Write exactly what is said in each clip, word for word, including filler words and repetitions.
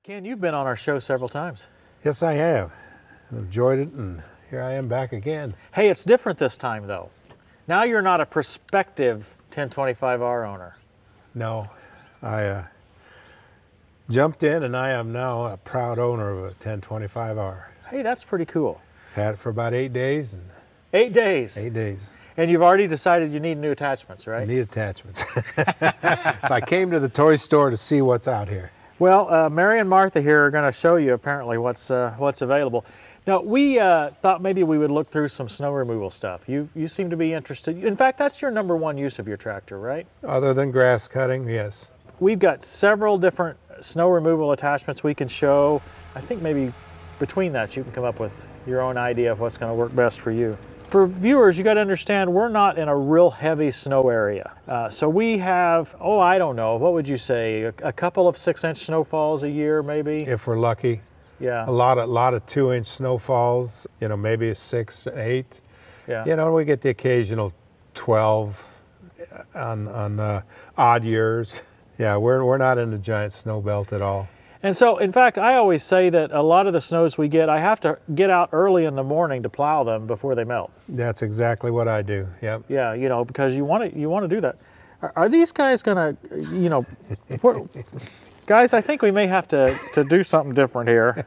Ken, you've been on our show several times. Yes, I have. I've enjoyed it, and here I am back again. Hey, it's different this time, though. Now you're not a prospective ten twenty-five R owner. No, I uh, jumped in, and I am now a proud owner of a ten twenty-five R. Hey, that's pretty cool. Had it for about eight days. And Eight days? Eight days. And you've already decided you need new attachments, right? I need attachments. So I came to the toy store to see what's out here. Well, uh, Mary and Martha here are going to show you apparently what's uh, what's available. Now, we uh, thought maybe we would look through some snow removal stuff. You you seem to be interested. In fact, that's your number one use of your tractor, right? Other than grass cutting, yes. We've got several different snow removal attachments we can show. I think maybe between that you can come up with your own idea of what's going to work best for you. For viewers, you got to understand we're not in a real heavy snow area. Uh, so we have, oh, I don't know, what would you say, a, a couple of six inch snowfalls a year maybe? If we're lucky. Yeah. A lot of, lot of two inch snowfalls, you know, maybe a six, eight. Yeah. You know, we get the occasional twelve on, on uh, odd years. Yeah, we're, we're not in the giant snow belt at all. And so, in fact, I always say that a lot of the snows we get, I have to get out early in the morning to plow them before they melt. That's exactly what I do, yep. Yeah, you know, because you want to you want to do that. Are, are these guys going to, you know, what, guys, I think we may have to, to do something different here.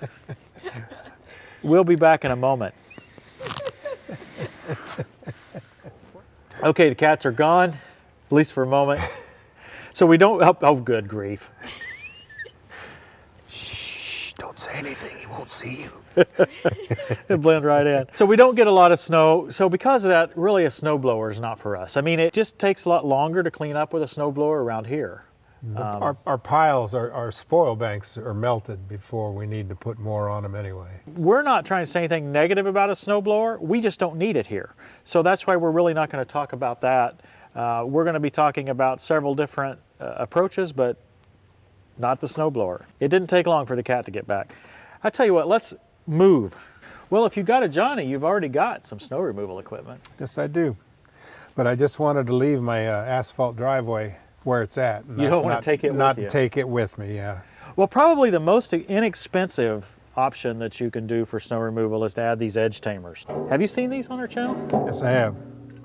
We'll be back in a moment. Okay, the cats are gone, at least for a moment. So we don't, oh, oh good grief. Don't say anything, he won't see you. It blend right in. So we don't get a lot of snow. So because of that, really a snowblower is not for us. I mean, it just takes a lot longer to clean up with a snowblower around here. Um, our, our piles, our, our spoil banks are melted before we need to put more on them anyway. We're not trying to say anything negative about a snowblower. We just don't need it here. So that's why we're really not going to talk about that. Uh, we're going to be talking about several different uh, approaches, but not the snowblower. It didn't take long for the cat to get back. I tell you what, let's move. Well, if you've got a Johnny, you've already got some snow removal equipment. Yes, I do. But I just wanted to leave my uh, asphalt driveway where it's at. You don't want to take it with not you. Not take it with me, yeah. Well, probably the most inexpensive option that you can do for snow removal is to add these edge tamers. Have you seen these on our channel? Yes, I have.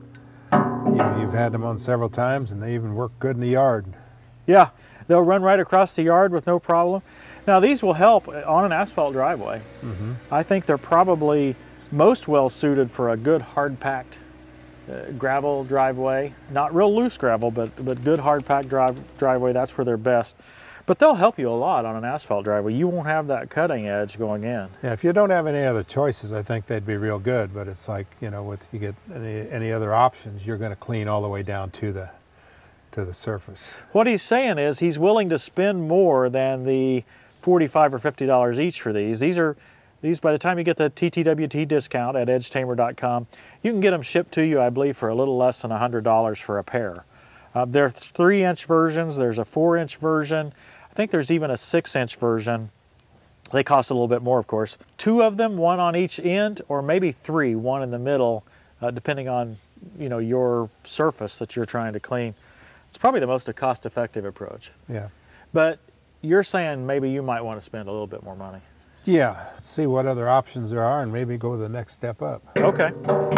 You, you've had them on several times, and they even work good in the yard. Yeah. They'll run right across the yard with no problem. Now these will help on an asphalt driveway. Mm-hmm. I think they're probably most well suited for a good hard packed uh, gravel driveway. Not real loose gravel, but, but good hard packed drive, driveway, that's where they're best. But they'll help you a lot on an asphalt driveway. You won't have that cutting edge going in. Yeah, if you don't have any other choices, I think they'd be real good. But it's like, you know, with you get any, any other options, you're going to clean all the way down to the to the surface. What he's saying is he's willing to spend more than the forty-five or fifty dollars each for these. These are these by the time you get the T T W T discount at edge tamer dot com, you can get them shipped to you, I believe, for a little less than a hundred dollars for a pair. Uh, there are three inch versions. There's a four inch version. I think there's even a six inch version. They cost a little bit more, of course. Two of them, one on each end, or maybe three, one in the middle, uh, depending on you know your surface that you're trying to clean. It's probably the most cost-effective approach. Yeah. But you're saying maybe you might want to spend a little bit more money. Yeah, see what other options there are and maybe go the next step up. Okay.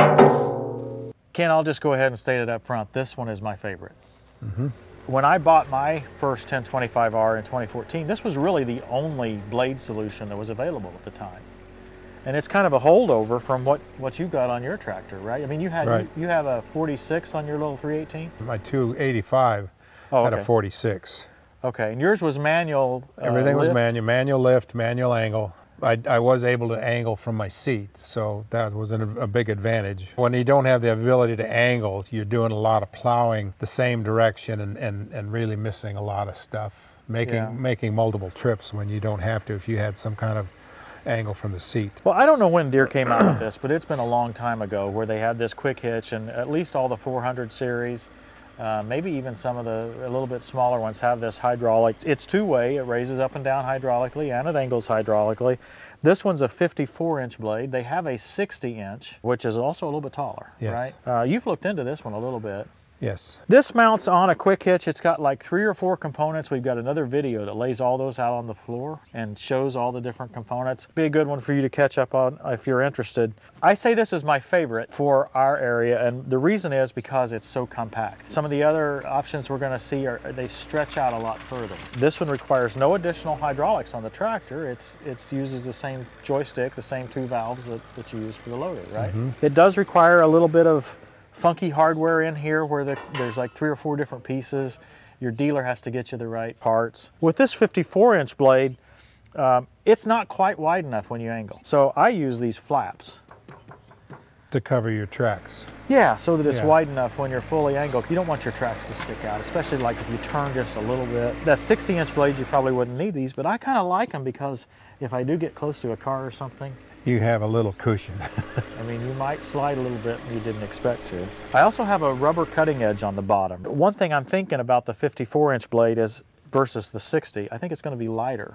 Ken, I'll just go ahead and state it up front. This one is my favorite. Mm-hmm. When I bought my first ten twenty-five R in twenty fourteen, this was really the only blade solution that was available at the time. And it's kind of a holdover from what, what you got on your tractor, right? I mean, you had right. you, you have a forty-six on your little three eighteen? My two eighty-five oh, had okay. a forty-six. Okay, and yours was manual uh, Everything lift? was manual, manual lift, manual angle. I, I was able to angle from my seat, so that was an, a big advantage. When you don't have the ability to angle, you're doing a lot of plowing the same direction and, and, and really missing a lot of stuff. Making, yeah. making multiple trips when you don't have to if you had some kind of angle from the seat. Well, I don't know when Deere came out with this, but it's been a long time ago where they had this quick hitch, and at least all the four hundred series, uh, maybe even some of the a little bit smaller ones have this hydraulic. It's two-way, it raises up and down hydraulically and it angles hydraulically. This one's a fifty-four inch blade. They have a sixty inch, which is also a little bit taller, yes. right? Uh, you've looked into this one a little bit. Yes. This mounts on a quick hitch. It's got like three or four components. We've got another video that lays all those out on the floor and shows all the different components. Be a good one for you to catch up on if you're interested. I say this is my favorite for our area, and the reason is because it's so compact. Some of the other options we're going to see are they stretch out a lot further. This one requires no additional hydraulics on the tractor. It's it's uses the same joystick, the same two valves that, that you use for the loader, right? Mm-hmm. It does require a little bit of funky hardware in here where the, there's like three or four different pieces. Your dealer has to get you the right parts. With this fifty-four inch blade, um, it's not quite wide enough when you angle. So I use these flaps. To cover your tracks. Yeah, so that it's yeah. wide enough when you're fully angled. You don't want your tracks to stick out, especially like if you turn just a little bit. That sixty inch blade, you probably wouldn't need these, but I kind of like them because if I do get close to a car or something, you have a little cushion. I mean, you might slide a little bit and you didn't expect to. I also have a rubber cutting edge on the bottom. One thing I'm thinking about the fifty-four inch blade is versus the sixty, I think it's going to be lighter.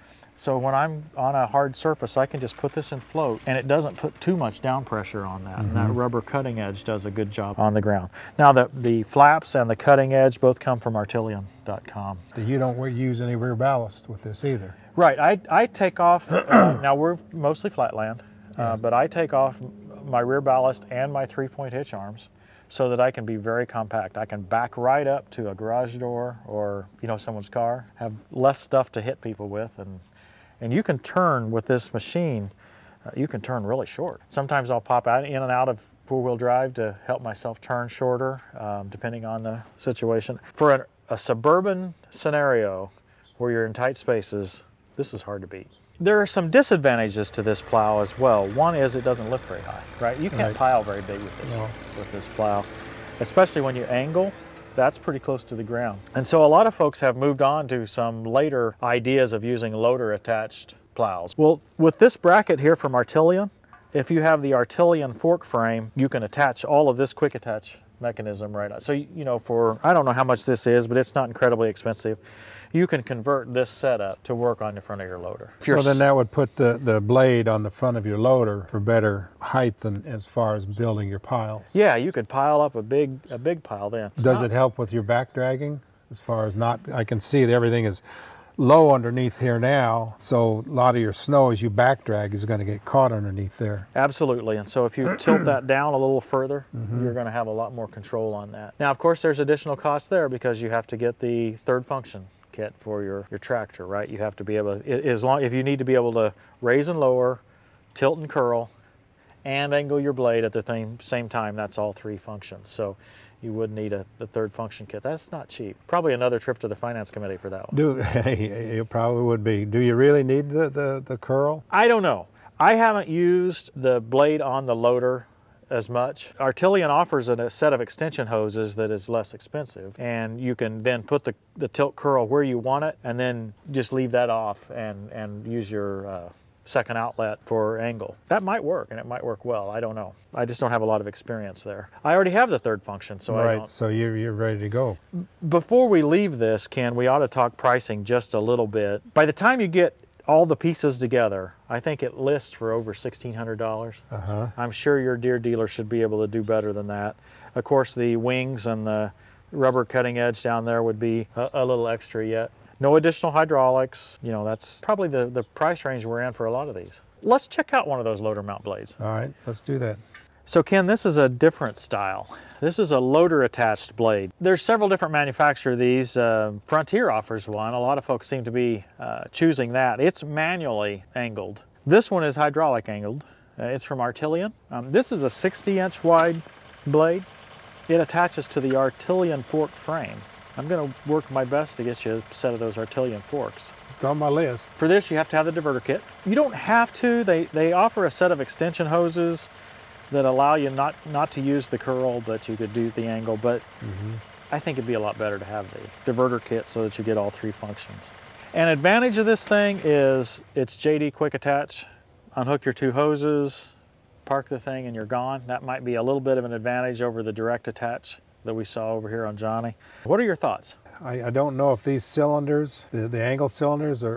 So when I'm on a hard surface, I can just put this in float and it doesn't put too much down pressure on that. Mm-hmm. And that rubber cutting edge does a good job on the ground. Now the, the flaps and the cutting edge both come from Artillian dot com. You don't use any rear ballast with this either. Right, I, I take off, uh, now we're mostly flatland, uh, yeah. but I take off my rear ballast and my three-point hitch arms so that I can be very compact. I can back right up to a garage door or, you know, someone's car, have less stuff to hit people with, and, and you can turn with this machine, uh, you can turn really short. Sometimes I'll pop out in and out of four-wheel drive to help myself turn shorter, um, depending on the situation. For a, a suburban scenario where you're in tight spaces, this is hard to beat. There are some disadvantages to this plow as well. One is it doesn't lift very high, right? You can't right. pile very big with this, no. with this plow, especially when you angle. That's pretty close to the ground. And so a lot of folks have moved on to some later ideas of using loader attached plows. Well, with this bracket here from Artillian, if you have the Artillian fork frame, you can attach all of this quick attach mechanism right on. So, you know, for, I don't know how much this is, but it's not incredibly expensive. You can convert this setup to work on the front of your loader. So then that would put the, the blade on the front of your loader for better height than as far as building your piles. Yeah, you could pile up a big a big pile then. It's Does not, it help with your back dragging? As far as not, I can see that everything is low underneath here now, so a lot of your snow as you back drag is going to get caught underneath there. Absolutely, and so if you tilt that down a little further, mm-hmm. you're going to have a lot more control on that. Now, of course, there's additional costs there because you have to get the third function kit for your, your tractor, right? You have to be able to, as long, if you need to be able to raise and lower, tilt and curl, and angle your blade at the same, same time, that's all three functions. So you would need a the third function kit. That's not cheap. Probably another trip to the finance committee for that one. Do, it probably would be. Do you really need the, the, the curl? I don't know. I haven't used the blade on the loader as much. Artillian offers a set of extension hoses that is less expensive, and you can then put the, the tilt curl where you want it and then just leave that off and, and use your uh, second outlet for angle. That might work, and it might work well. I don't know. I just don't have a lot of experience there. I already have the third function, so right, I don't. So you're, you're ready to go. Before we leave this, Ken, we ought to talk pricing just a little bit. By the time you get all the pieces together, I think it lists for over sixteen hundred dollars. Uh-huh. I'm sure your Deere dealer should be able to do better than that. Of course, the wings and the rubber cutting edge down there would be a, a little extra yet. No additional hydraulics. You know, that's probably the, the price range we're in for a lot of these. Let's check out one of those loader mount blades. All right, let's do that. So Ken, this is a different style. This is a loader attached blade. There's several different manufacturers of these. Uh, Frontier offers one. A lot of folks seem to be uh, choosing that. It's manually angled. This one is hydraulic angled. Uh, it's from Artillian. Um, this is a sixty inch wide blade. It attaches to the Artillian fork frame. I'm going to work my best to get you a set of those Artillian forks. It's on my list. For this, you have to have the diverter kit. You don't have to. They, they offer a set of extension hoses that allow you not, not to use the curl, but you could do the angle. But mm-hmm. I think it'd be a lot better to have the diverter kit so that you get all three functions. An advantage of this thing is it's J D quick attach. Unhook your two hoses, park the thing, and you're gone. That might be a little bit of an advantage over the direct attach that we saw over here on Johnny. What are your thoughts? I, I don't know if these cylinders, the, the angle cylinders, are, are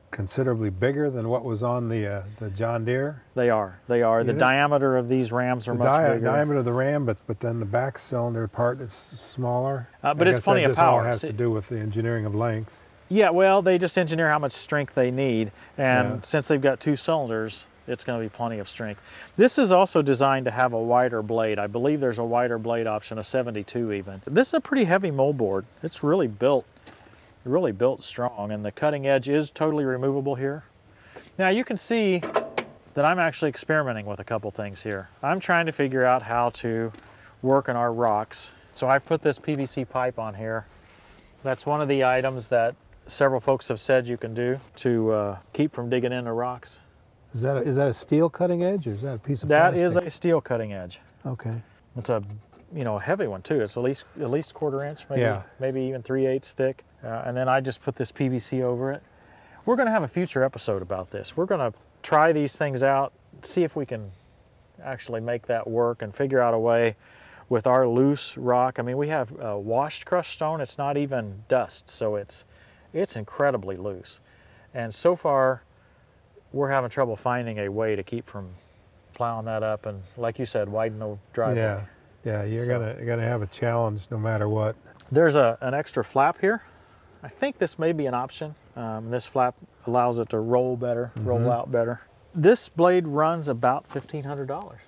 considerably bigger than what was on the uh, the John Deere? They are. They are. The Unit? diameter of these rams are The much dia bigger. diameter of the ram, but but then the back cylinder part is smaller. Uh, but I it's guess plenty that of just all power. has See- to do with the engineering of length. Yeah, well, they just engineer how much strength they need, and Yeah. since they've got two cylinders, it's going to be plenty of strength. This is also designed to have a wider blade. I believe there's a wider blade option, a seventy-two even. This is a pretty heavy moldboard. It's really built, really built strong, and the cutting edge is totally removable here. Now you can see that I'm actually experimenting with a couple things here. I'm trying to figure out how to work on our rocks. So I've put this P V C pipe on here. That's one of the items that several folks have said you can do to uh, keep from digging into rocks. Is that a, is that a steel cutting edge, or is that a piece of That plastic? is a steel cutting edge. Okay. It's a, you know, a heavy one too. It's at least at least quarter inch, maybe Yeah. maybe even three eighths thick. Uh, and then I just put this P V C over it. We're going to have a future episode about this. We're going to try these things out, see if we can actually make that work and figure out a way with our loose rock. I mean, we have uh, washed crushed stone. It's not even dust, so it's it's incredibly loose. And so far, we're having trouble finding a way to keep from plowing that up and, like you said, widen the driveway. Yeah, yeah. You're So- gonna you're gonna have a challenge no matter what. There's a, an extra flap here. I think this may be an option. Um, this flap allows it to roll better, roll Mhm. out better. This blade runs about fifteen hundred dollars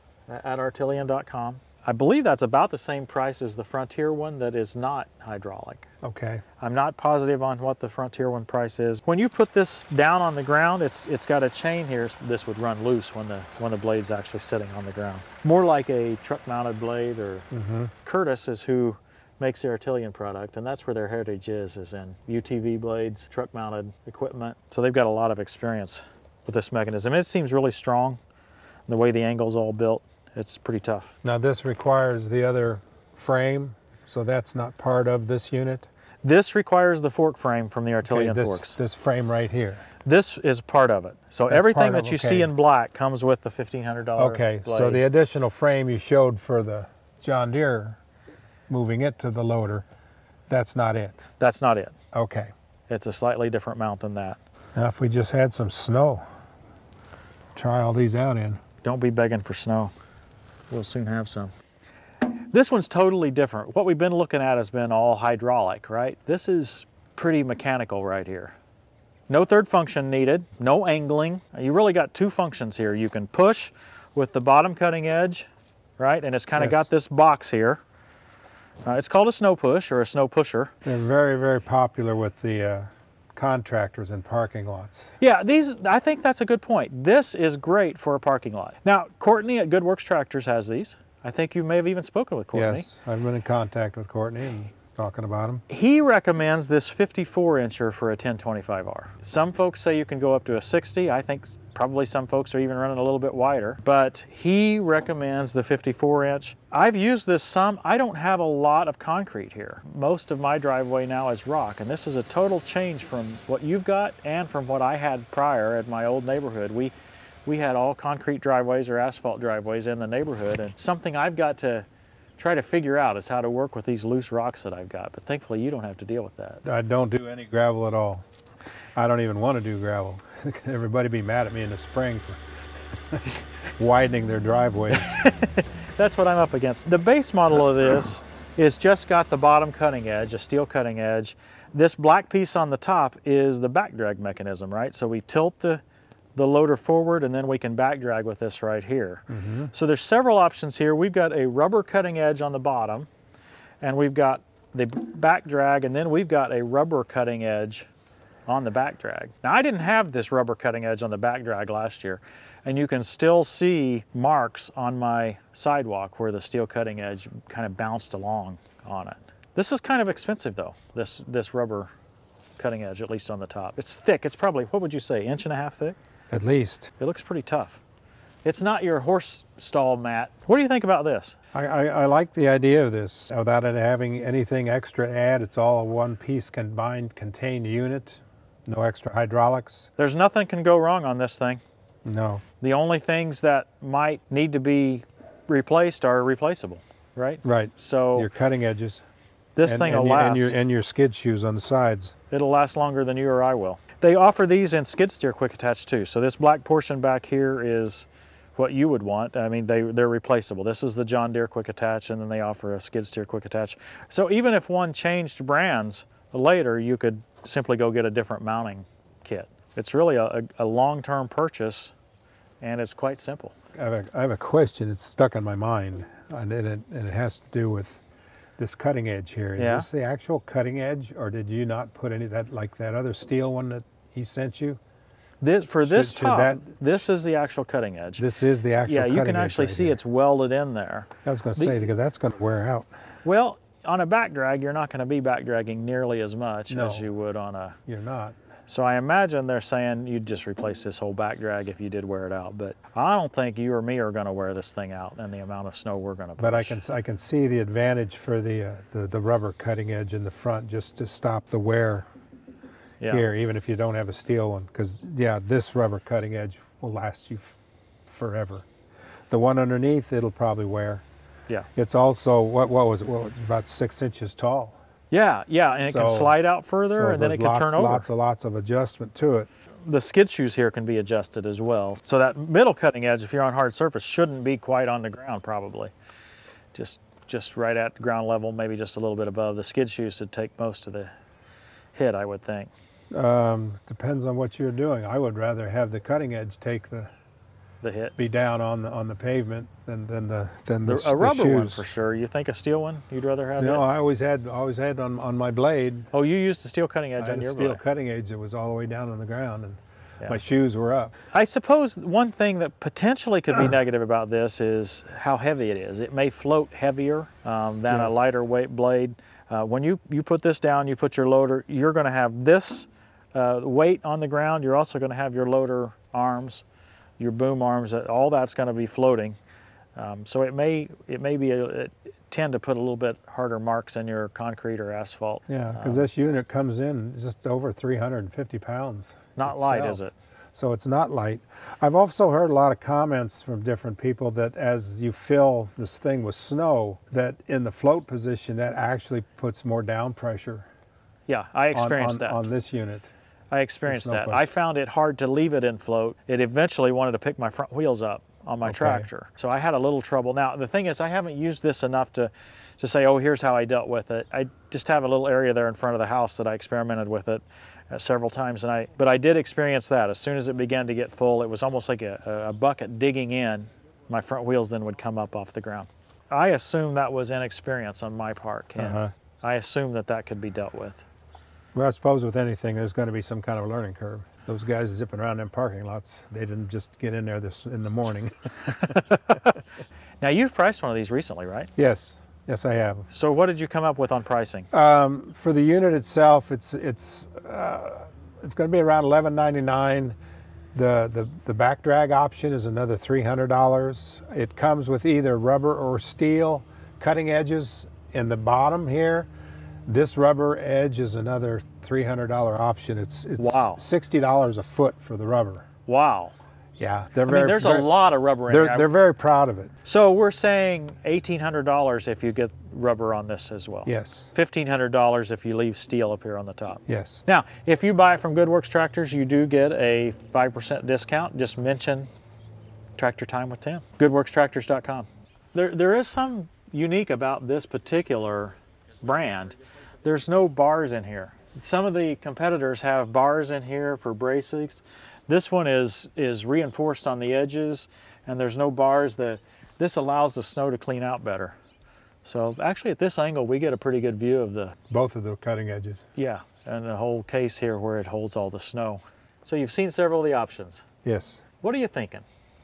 at Artillian dot com. I believe that's about the same price as the Frontier one that is not hydraulic. Okay. I'm not positive on what the Frontier one price is. When you put this down on the ground, it's it's got a chain here. This would run loose when the when the blade's actually sitting on the ground. More like a truck-mounted blade, or Mm-hmm. Curtis is who makes the Artillian product, and that's where their heritage is, is in U T V blades, truck-mounted equipment. So they've got a lot of experience with this mechanism. It seems really strong. The way the angle's all built, it's pretty tough. Now this requires the other frame, so that's not part of this unit. This requires the fork frame from the Okay, Artillian this, forks. this frame right here. This is part of it. So That's everything part that of- you okay. see in black comes with the fifteen hundred dollar Okay, blade. so the additional frame you showed for the John Deere, moving it to the loader, that's not it. That's not it. Okay. It's a slightly different mount than that. Now if we just had some snow, try all these out in. Don't be begging for snow. We'll soon have some. This one's totally different. What we've been looking at has been all hydraulic, right? This is pretty mechanical right here. No third function needed, no angling. You really got two functions here. You can push with the bottom cutting edge, right? And it's kind of Yes. got this box here. Uh, it's called a snow push or a snow pusher. They're very, very popular with the uh, contractors in parking lots. Yeah, these, I think that's a good point. This is great for a parking lot. Now, Courtney at Good Works Tractors has these. I think you may have even spoken with Courtney. Yes, I've been in contact with Courtney and talking about them. He recommends this fifty-four incher for a ten twenty-five R. Some folks say you can go up to a sixty. I think probably some folks are even running a little bit wider, but he recommends the fifty-four inch. I've used this some. I don't have a lot of concrete here. Most of my driveway now is rock, and this is a total change from what you've got and from what I had prior at my old neighborhood. We we had all concrete driveways or asphalt driveways in the neighborhood, and something I've got to try to figure out is how to work with these loose rocks that I've got. But thankfully you don't have to deal with that. I don't do any gravel at all. I don't even want to do gravel. Everybody be mad at me in the spring for widening their driveways. That's what I'm up against. The base model of this is just got the bottom cutting edge, a steel cutting edge. This black piece on the top is the back drag mechanism, right? So we tilt the the loader forward, and then we can back drag with this right here. Mm-hmm. So there's several options here. We've got a rubber cutting edge on the bottom, and we've got the back drag, and then we've got a rubber cutting edge on the back drag. Now, I didn't have this rubber cutting edge on the back drag last year, and you can still see marks on my sidewalk where the steel cutting edge kind of bounced along on it. This is kind of expensive though, this, this rubber cutting edge, at least on the top. It's thick. It's probably, what would you say, inch and a half thick? At least. It looks pretty tough. It's not your horse stall mat. What do you think about this? I, I, I like the idea of this. Without it having anything extra to add, it's all a one piece combined contained unit. No extra hydraulics. There's nothing can go wrong on this thing. No. The only things that might need to be replaced are replaceable, right? Right. So Your cutting edges. this and, thing and will your, last. and your, and your skid shoes on the sides. It'll last longer than you or I will. They offer these in skid steer quick attach too. So this black portion back here is what you would want. I mean, they, they're replaceable. This is the John Deere quick attach, and then they offer a skid steer quick attach. So even if one changed brands later, you could simply go get a different mounting kit. It's really a, a, a long-term purchase, and it's quite simple. I have, a, I have a question that's stuck in my mind, and it, and it has to do with this cutting edge here. Is yeah. this the actual cutting edge, or did you not put any of that, like that other steel one that he sent you? This, for this should, top, should that, this is the actual cutting edge. This is the actual yeah, cutting edge. Yeah, you can actually right see here. It's welded in there. I was going to say, because that's going to wear out. Well, on a back drag, you're not going to be back dragging nearly as much no, as you would on a... You're not. So I imagine they're saying you'd just replace this whole back drag if you did wear it out. But I don't think you or me are going to wear this thing out and the amount of snow we're going to push. But I can, I can see the advantage for the, uh, the, the rubber cutting edge in the front, just to stop the wear yeah. here, even if you don't have a steel one. Because, yeah, this rubber cutting edge will last you f forever. The one underneath, it'll probably wear. Yeah. It's also, what, what was it, what was it, about six inches tall. Yeah, yeah, and it so, can slide out further, so and then it can lots, turn over. Lots and lots of adjustment to it. The skid shoes here can be adjusted as well. So that middle cutting edge, if you're on hard surface, shouldn't be quite on the ground probably. Just, just right at ground level, maybe just a little bit above. The skid shoes should take most of the hit, I would think. Um, depends on what you're doing. I would rather have the cutting edge take the the hit, be down on the on the pavement than than the than the, the a rubber the shoes. one for sure. You think a steel one you'd rather have? No, it? I always had always had on on my blade. Oh, you used the steel cutting edge I on had your a steel blade. cutting edge that was all the way down on the ground, and yeah. my shoes were up. I suppose one thing that potentially could be negative about this is how heavy it is. It may float heavier um, than yes. a lighter weight blade. Uh, when you you put this down, you put your loader. You're going to have this uh, weight on the ground. You're also going to have your loader arms, your boom arms, all that's going to be floating. Um, so it may it may be a, it tend to put a little bit harder marks in your concrete or asphalt. Yeah, because um, this unit comes in just over three hundred fifty pounds. Not itself. light, is it? So it's not light. I've also heard a lot of comments from different people that as you fill this thing with snow, that in the float position, that actually puts more down pressure. Yeah, I experienced on, on, that. on this unit. I experienced that. Push. I found it hard to leave it in float. It eventually wanted to pick my front wheels up on my okay. tractor. So I had a little trouble. Now, the thing is, I haven't used this enough to, to say, oh, here's how I dealt with it. I just have a little area there in front of the house that I experimented with it uh, several times. And I, but I did experience that. As soon as it began to get full, it was almost like a, a bucket digging in. My front wheels then would come up off the ground. I assume that was inexperience on my part, Ken. Uh-huh. I assume that that could be dealt with. Well, I suppose with anything, there's going to be some kind of learning curve. Those guys zipping around in parking lots, they didn't just get in there this in the morning. Now, you've priced one of these recently, right? Yes, yes, I have. So what did you come up with on pricing? Um, for the unit itself, it's it's uh, it's going to be around eleven ninety-nine. The the the back drag option is another three hundred dollars. It comes with either rubber or steel cutting edges in the bottom here. This rubber edge is another three hundred dollar option. It's, it's wow. sixty dollars a foot for the rubber. Wow. Yeah. They're I very, mean, there's very, a lot of rubber in they're, here. They're very proud of it. So we're saying eighteen hundred dollars if you get rubber on this as well. Yes. fifteen hundred dollars if you leave steel up here on the top. Yes. Now, if you buy it from GoodWorks Tractors, you do get a five percent discount. Just mention Tractor Time with Tim. good works tractors dot com. There, there is some unique about this particular brand. There's no bars in here. Some of the competitors have bars in here for braces. This one is is reinforced on the edges, and there's no bars. That this allows the snow to clean out better. So actually, at this angle, we get a pretty good view of the both of the cutting edges. Yeah, and the whole case here where it holds all the snow. So you've seen several of the options. Yes. What are you thinking?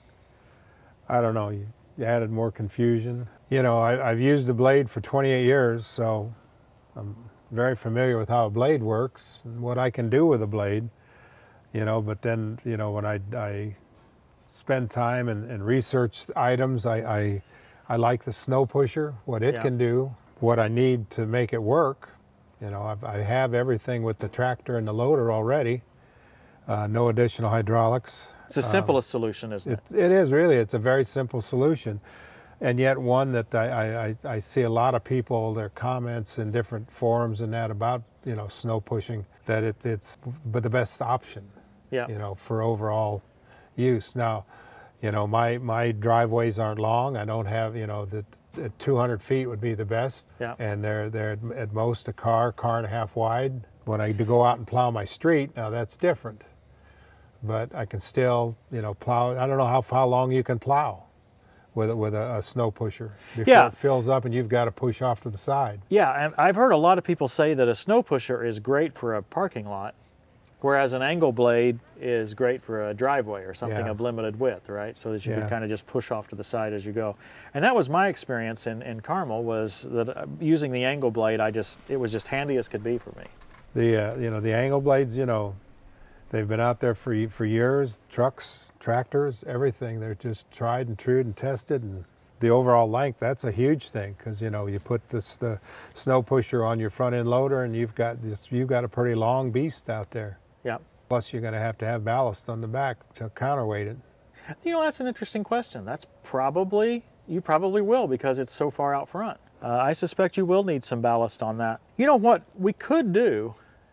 I don't know. You, you added more confusion. You know, I, I've used a blade for twenty-eight years, so I'm very familiar with how a blade works and what I can do with a blade, you know, but then, you know, when I, I spend time and, and research items, I, I, I like the snow pusher, what it yeah. can do, what I need to make it work. You know, I've, I have everything with the tractor and the loader already, uh, no additional hydraulics. It's the simplest um, solution, isn't it? it? It is really, it's a very simple solution. And yet one that I, I, I see a lot of people, their comments in different forums and that about you know, snow pushing, that it, it's but the best option, yeah. you know, for overall use. Now, you know, my, my driveways aren't long. I don't have, you know, the, the two hundred feet would be the best. Yeah. And they're, they're at most a car, car and a half wide. When I go out and plow my street, now that's different. But I can still, you know, plow. I don't know how, how long you can plow with, with a, a snow pusher before yeah. it fills up and you've got to push off to the side. Yeah, and I've heard a lot of people say that a snow pusher is great for a parking lot, whereas an angle blade is great for a driveway or something Yeah. of limited width, right? So that you Yeah. can kind of just push off to the side as you go. And that was my experience in, in Carmel, was that uh, using the angle blade, I just, it was just handy as could be for me. The, uh, you know, the angle blades, you know, they've been out there for, for years, trucks, tractors, everything. They're just tried and true and tested. And the overall length, that's a huge thing, because, you know, you put this, the snow pusher on your front end loader and you've got, this, you've got a pretty long beast out there. Yeah. Plus you're going to have to have ballast on the back to counterweight it. You know, that's an interesting question. That's probably, you probably will, because it's so far out front. Uh, I suspect you will need some ballast on that. You know what we could do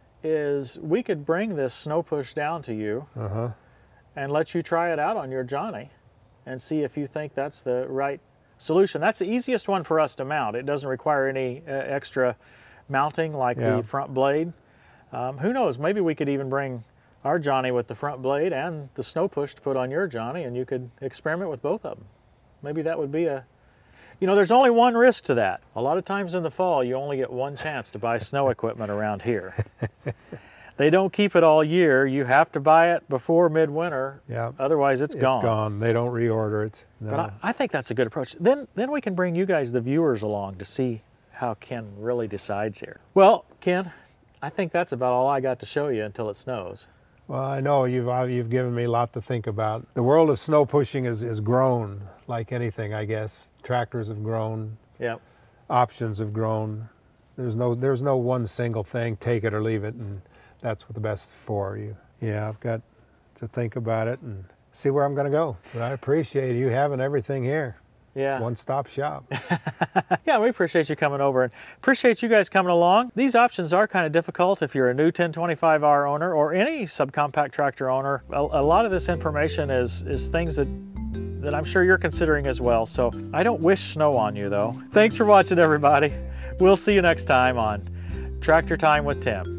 is we could bring this snow push down to you Uh-huh. and let you try it out on your Johnny and see if you think that's the right solution. That's the easiest one for us to mount. It doesn't require any uh, extra mounting like Yeah. the front blade. Um, who knows, maybe we could even bring our Johnny with the front blade and the snow push to put on your Johnny, and you could experiment with both of them. Maybe that would be a, you know, there's only one risk to that. A lot of times in the fall, you only get one chance to buy snow equipment around here. They don't keep it all year. You have to buy it before midwinter. Yeah. Otherwise, it's, It's gone. gone. They don't reorder it. No. But I, I think that's a good approach. Then, then we can bring you guys, the viewers, along to see how Ken really decides here. Well, Ken, I think that's about all I got to show you until it snows. Well, I know you've, uh, you've given me a lot to think about. The world of snow pushing is, is grown like anything, I guess. Tractors have grown. Yep. Options have grown. There's no, there's no one single thing, take it or leave it, and that's what the best for you. Yeah, I've got to think about it and see where I'm going to go. But I appreciate you having everything here. Yeah. One-stop shop. Yeah, we appreciate you coming over and appreciate you guys coming along. These options are kind of difficult if you're a new ten twenty-five R owner or any subcompact tractor owner. A, a lot of this information is, is things that, that I'm sure you're considering as well. So I don't wish snow on you though. Thanks for watching, everybody. We'll see you next time on Tractor Time with Tim.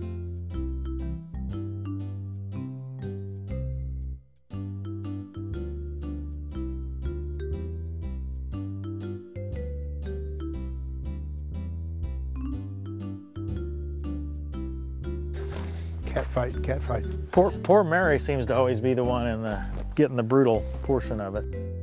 Cat fight, cat fight. Poor, poor Mary seems to always be the one in the getting the brutal portion of it.